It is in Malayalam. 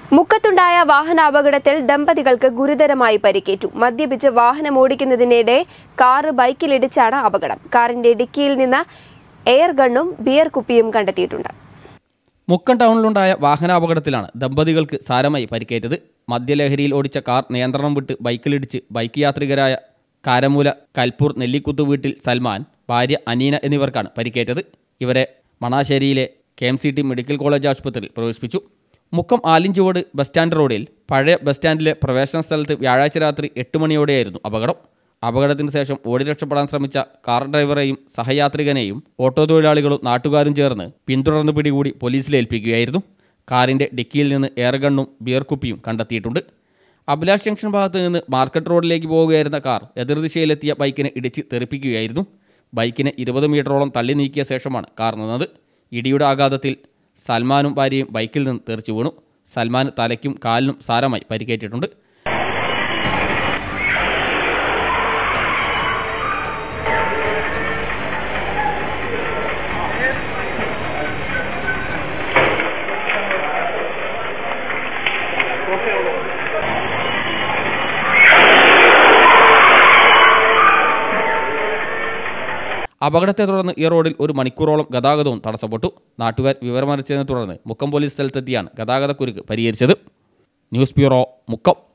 മുക്കത്തുണ്ടായ വാഹനാപകടത്തിൽ ദമ്പതികൾക്ക് ഗുരുതരമായി പരിക്കേറ്റു. മദ്യപിച്ച് വാഹനമോടിക്കുന്നതിനിടെ കാറ് ബൈക്കിലിടിച്ചാണ് അപകടം. കാറിന്റെ ഡിക്കിയിൽ നിന്ന് എയർ ഗണ്ണും ബിയർ കുപ്പിയും കണ്ടെത്തിയിട്ടുണ്ട്. മുക്കം ടൗണിലുണ്ടായ വാഹനാപകടത്തിലാണ് ദമ്പതികൾക്ക് സാരമായി പരിക്കേറ്റത്. മദ്യലഹരിയിൽ ഓടിച്ച കാർ നിയന്ത്രണം വിട്ട് ബൈക്കിലിടിച്ച് ബൈക്ക് യാത്രികരായ കാരമൂല കൽപ്പൂർ നെല്ലിക്കുത്ത് വീട്ടിൽ സൽമാൻ, ഭാര്യ അനീന എന്നിവർക്കാണ് പരിക്കേറ്റത്. ഇവരെ മണാശ്ശേരിയിലെ KMCT മെഡിക്കൽ കോളേജ് ആശുപത്രിയിൽ പ്രവേശിപ്പിച്ചു. മുക്കം ആലിഞ്ചുവോട് ബസ് സ്റ്റാൻഡ് റോഡിൽ പഴയ ബസ് സ്റ്റാൻഡിലെ പ്രവേശന സ്ഥലത്ത് വ്യാഴാഴ്ച രാത്രി 8 മണിയോടെയായിരുന്നു അപകടം. അപകടത്തിന് ശേഷം ഓടി രക്ഷപ്പെടാൻ ശ്രമിച്ച കാർ ഡ്രൈവറെയും സഹയാത്രികനെയും ഓട്ടോ തൊഴിലാളികളും നാട്ടുകാരും ചേർന്ന് പിന്തുടർന്ന് പിടികൂടി പോലീസിലേൽപ്പിക്കുകയായിരുന്നു. കാറിൻ്റെ ഡിക്കിയിൽ നിന്ന് എയർഗണ്ണും ബിയർ കുപ്പിയും കണ്ടെത്തിയിട്ടുണ്ട്. അഭിലാഷ് ജംഗ്ഷൻ ഭാഗത്ത് നിന്ന് മാർക്കറ്റ് റോഡിലേക്ക് പോവുകയായിരുന്ന കാർ എതിർദിശയിലെത്തിയ ബൈക്കിനെ ഇടിച്ച് തെറിപ്പിക്കുകയായിരുന്നു. ബൈക്കിനെ 20 മീറ്ററോളം തള്ളി നീക്കിയ ശേഷമാണ് കാർ നിന്നത്. ഇടിയുടെ ആഘാതത്തിൽ സൽമാനും ഭാര്യയും ബൈക്കിൽ നിന്ന് തെറിച്ചു വീണു. സൽമാൻ തലയ്ക്കും കാലിനും സാരമായി പരിക്കേറ്റിട്ടുണ്ട്. അപകടത്തെ തുടർന്ന് ഈ റോഡിൽ 1 മണിക്കൂറോളം ഗതാഗതവും തടസ്സപ്പെട്ടു. നാട്ടുകാർ വിവരമറിച്ചതിനെ തുടർന്ന് മുക്കം പോലീസ് സ്ഥലത്തെത്തിയാണ് ഗതാഗതക്കുരുക്ക് പരിഹരിച്ചത്. News bureau, Mukkam.